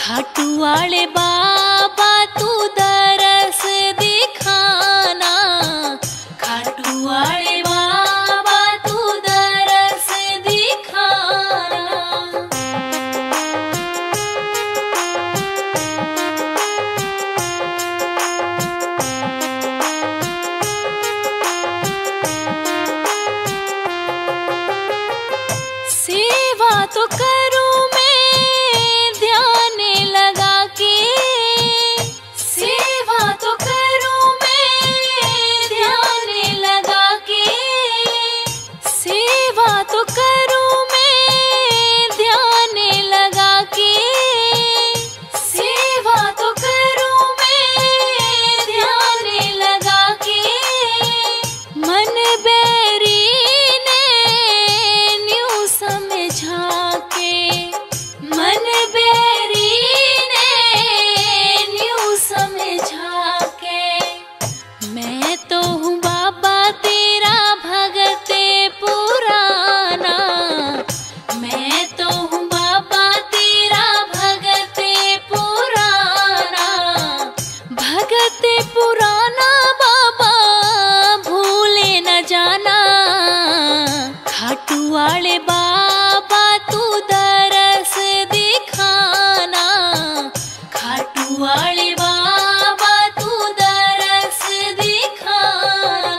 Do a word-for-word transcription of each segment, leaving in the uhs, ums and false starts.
खाटू वाले बाबा तू दरस दिखाना, खाटू वाले बाबा तू दरस दिखाना। सेवा तो करूं पुराना बाबा भूले न जाना, खाटू वाले बाबा तू दरस दिखाना, खाटू वाले बाबा तू दरस दिखाना।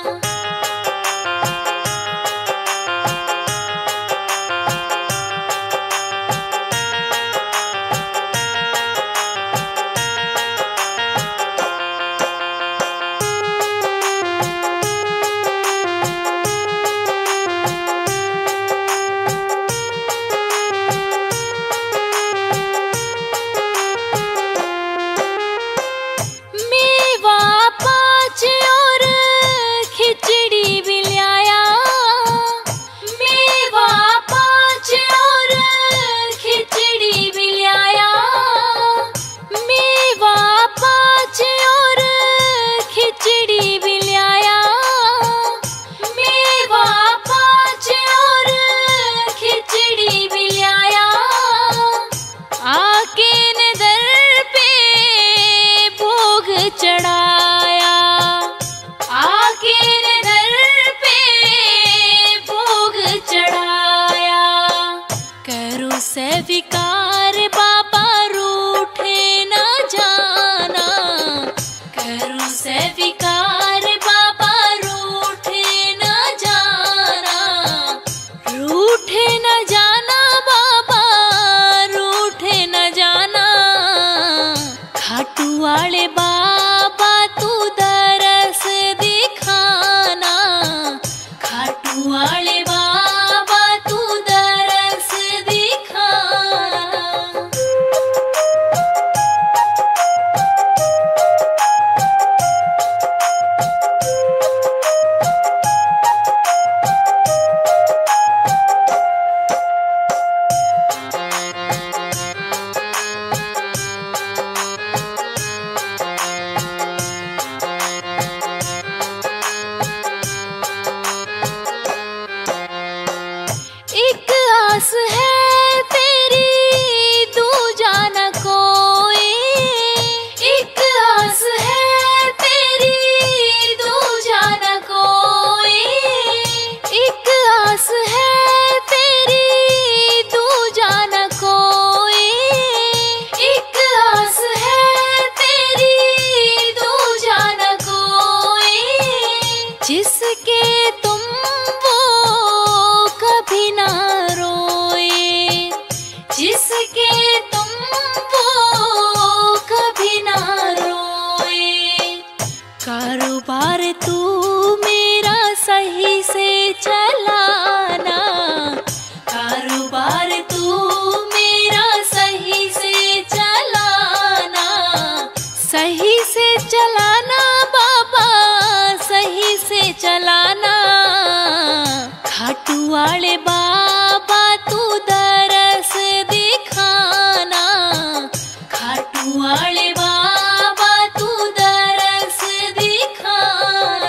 चढ़ाया आके दर पे भोग चढ़ाया, करो से विकार बाबा रूठे न जाना, करो से विकार बाबा रूठे न जाना, रूठे न जाना बाबा रूठे न जाना। खाटू वाले बाबा तू दरस दिखाना, खाटू वाले बाबा तू दरस दिखाना। एक आस है तेरी दूजा न कोई, एक आस है तेरी दूजा न कोई, एक आस है तेरी दूजा न कोई, एक आस है तेरी दूजा न कोई, जिसके तुम कभी ना रोए, जिसके तुम वो कभी ना रोए। कारोबार तू मेरा सही से चलाना, कारोबार तू मेरा सही से चलाना, सही से चलाना बाबा सही से चलाना। खाटू वाले बाबा तू दरस दिखाना, खाटू वाले बाबा तू दरस दिखाना।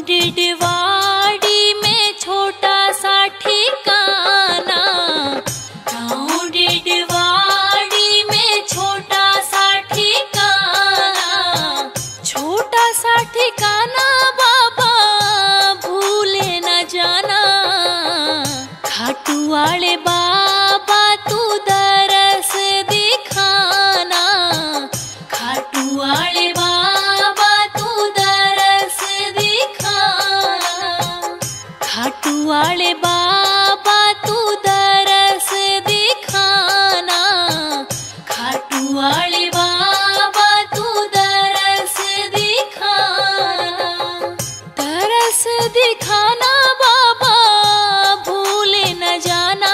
डिडवाड़ी में छोटा सा ठिकाना, गाँव डिडवाड़ी में छोटा सा ठिकाना, छोटा सा ठिकाना बाबा भूले न जाना। खाटू वाले बाबा तू दरस दिखाना, खाटू वाले बाबा तू दरस दिखाना, खाटू वाले बाबा तू दरस दिखाना, खाटू वाले बाबा तू दरस दिखाना, दरस दिखाना बाबा भूले न जाना।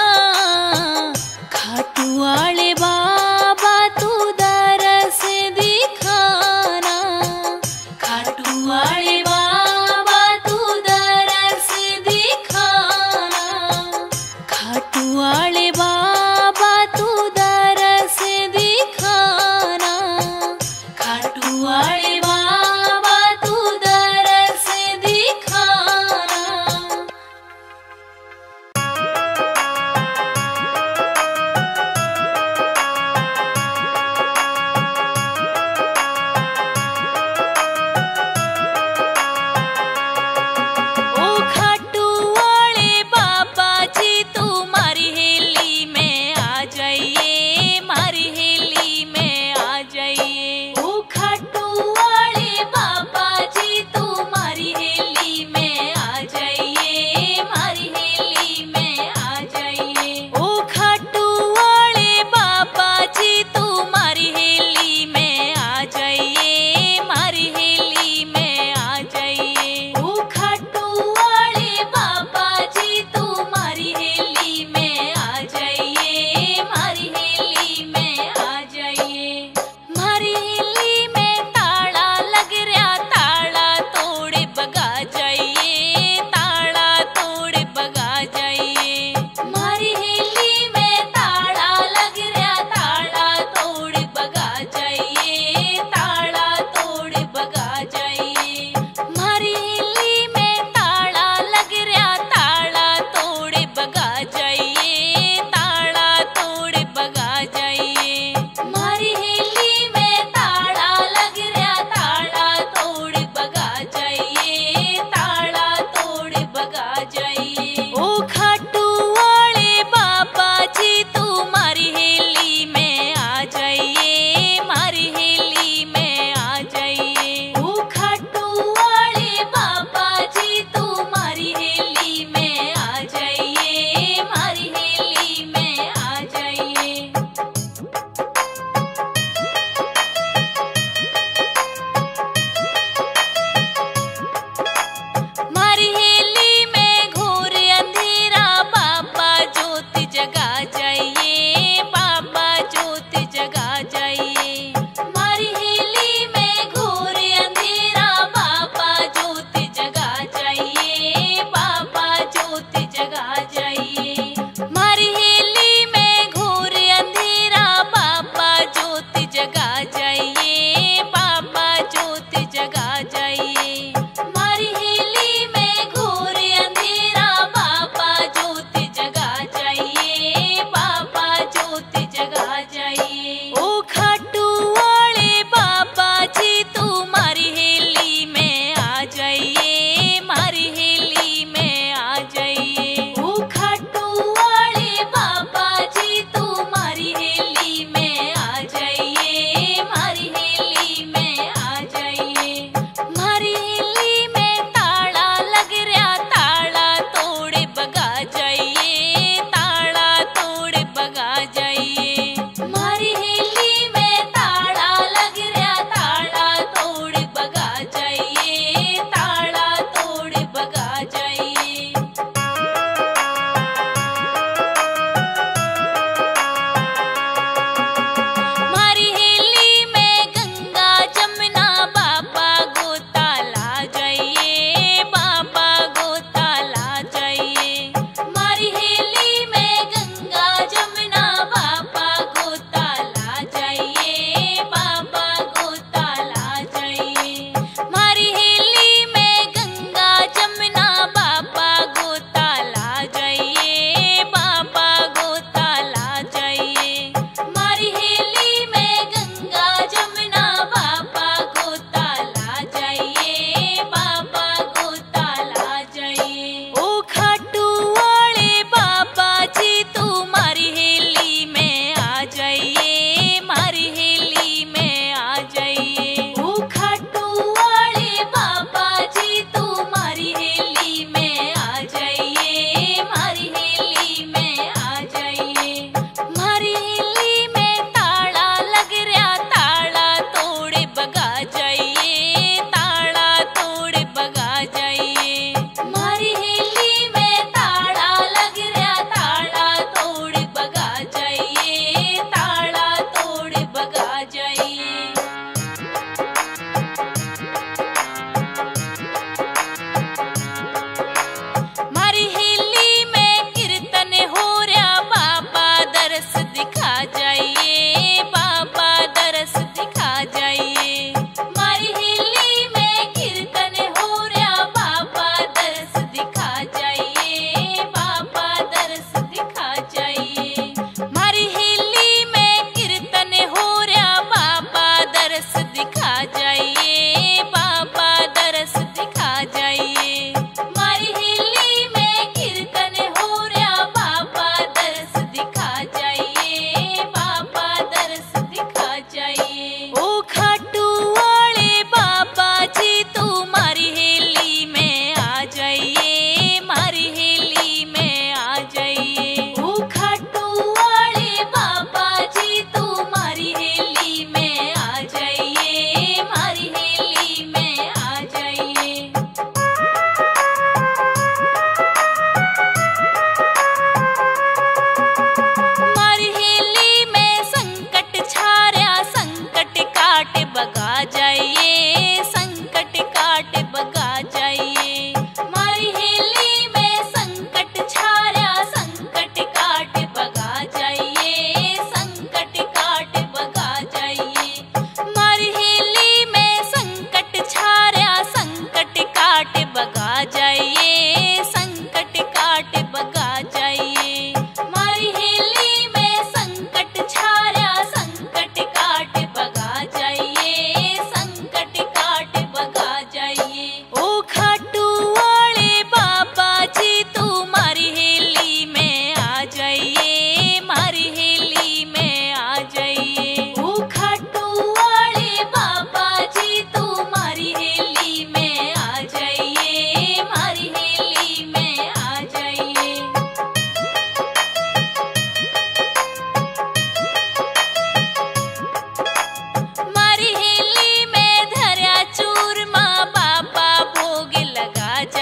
खाटू वाले बाबा तू दरस दिखाना, खाटू वाले बाबा तू दरस दिखाना, खाटू वाले बाबा तू दरस दिखाना, खाटू वाले बाबा तू दरस दिखाना।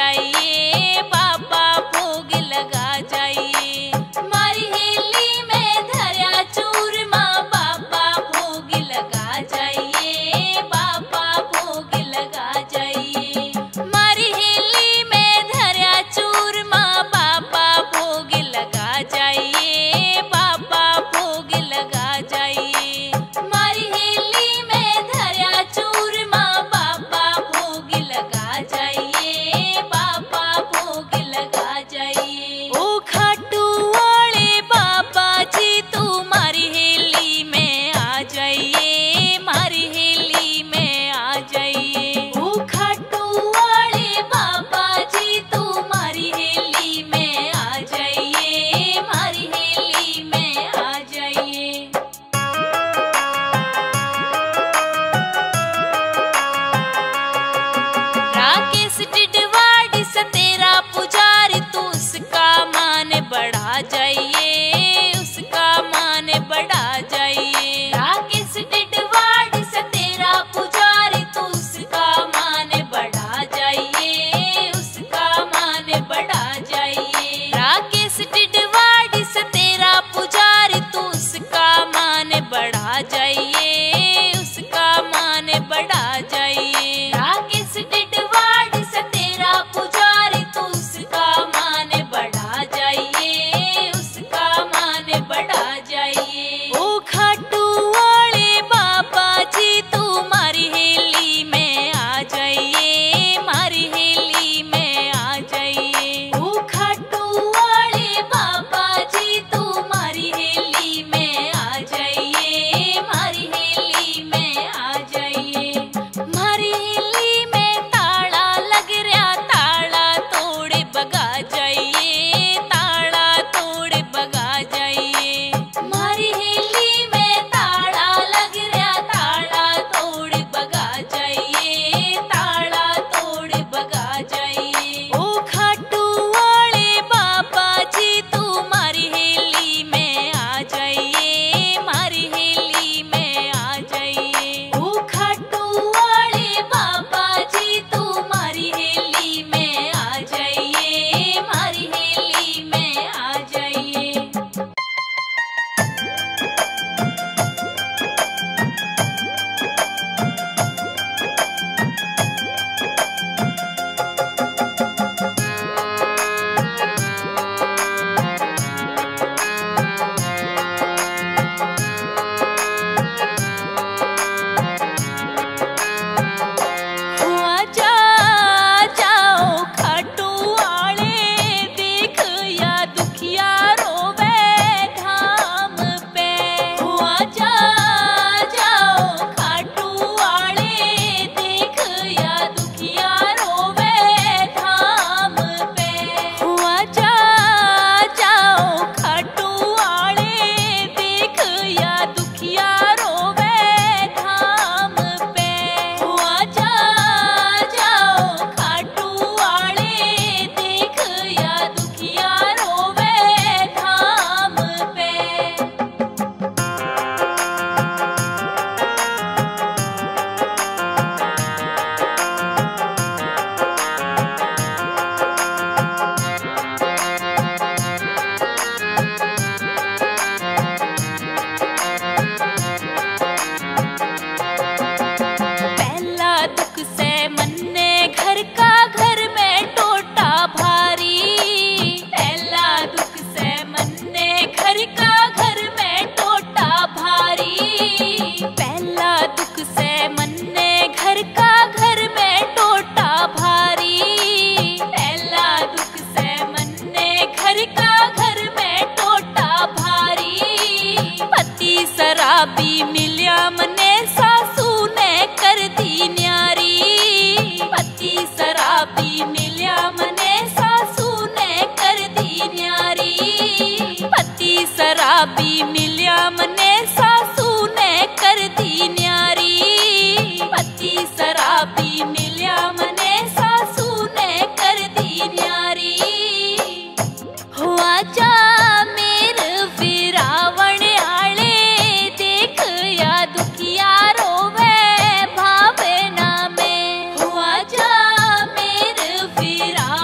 जाइए, बाबा भोग लगा जाइए। मारी हेली में धरा चूरमा, बाबा भोग लगा जाइए, बाबा भोग लगा जाइए। मारी हेली में धरा चूरमा, बाबा भोग लगा जाइए, बाबा भोग लगा जाइए। मारी हेली में धरा चूरमा, बाबा भोग लगा जाइए, बाबा भोग लगा जाइए। ओ खाटू वाले बाबा जी तुम्हारी हेली में आ जाइए, मारी हेली में आ जाइए। ओ खाटू वाले बाबा जी तुम्हारी हेली में आ जाइए, मारी हेली में आ जाइए। राकेश टिडवाड़ी से तेरा पुजारी, तू उसका मान बढ़ा जाइए, उसका मान बढ़ा जाइए। राकेश टिडवाड़ी से तेरा पुजारी, तू उसका मान बढ़ा जाइए, उसका मान बढ़ा जाइए। राकेश टिडवाड़ी से तेरा पुजारी, तू उसका मान बढ़ा जाइए, उसका मान बढ़ा जाइए। राकेश टिडवाड़ी से तेरा पुजारी, तू उसका मान बढ़ा जाइए, उसका मान बढ़ा जाइए। ओ खाटू वाले बाबा जी तुम्हारी हेली में आ जाइए, मारी हेली में आ जाइए। ओ खाटू वाले बाबा जी तुम्हारी हेली में आ जाइए, मारी हेली में आ जाइए। मारी हेली में ताला लग रहा, ताला तोड़े बगा जाइए, ताला तोड़े बगा जाइए। मारी हेली में ताला लग रहा, ताला तोड़े बगा जाइए, ताला तोड़े बगा जाइए। ओ खाटू वाले बाबा जी तुम्हारी हेली में आ जाइए, मारी हेली में आ जाइए। ओ खाटू वाले बाबा जी तुम्हारी हेली में आ जाइए, मारी हेली में आ जाइए। हुआ जा जाओ खाटू वाले, देख या दुखिया रोवे धाम पे। हुआ जा जाओ खाटू वाले, देख या दुखिया रोवे धाम पे। हुआ जा जाओ खाटू वाले, देख या दुखिया रोवे धाम पे। हुआ जा जाओ खाटू वाले, देख या दुखिया रोवे धाम पे। पहला दुख से मन्ने घर का, घर में टोटा भारी। पहला दुख से मन्ने घर का, घर में टोटा भारी। पहला दुख से मन्ने घर का, घर में टोटा भारी। पहला दुख से मन्ने घर का, घर में टोटा भारी। पति शराबी मिलिया मने, सासू ने कर दी न्यारी। पति शराबी मिलिया मने, सासू ने कर दी न्यारी। पति शराबी मिलिया मने, सासू ने कर दी न्यारी। पति शराबी मिलिया मने, सासू ने कर दी न्यारी। हुआ जा मेर फिरावण आले, देख या दुखिया रोवे भावना में। हुआ जा मेर फिरा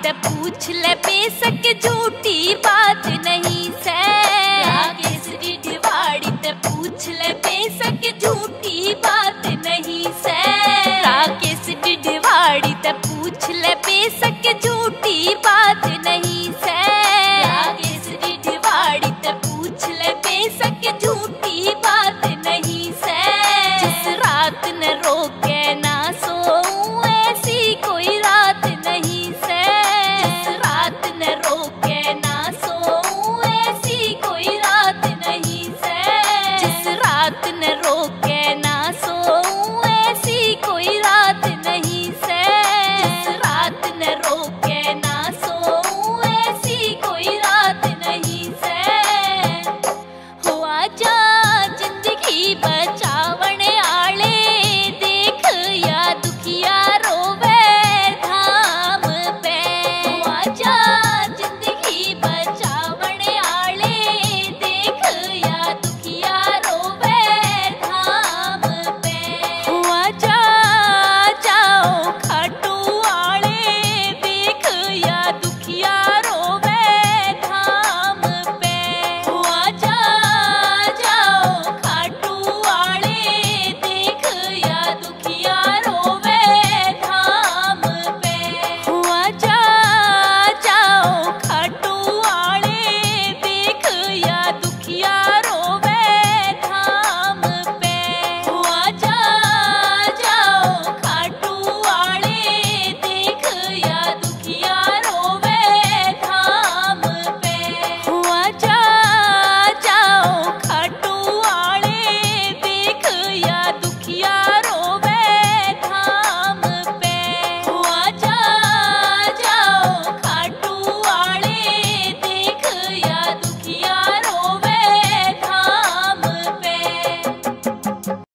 ते पूछ ले बेशक झूठी बात नहीं से। राकेश डिडवाड़ी ते पूछ ले बेशक झूठी बात नहीं से। राकेश डिडवाड़ी ते पूछ ले बेशक झूठी बात नहीं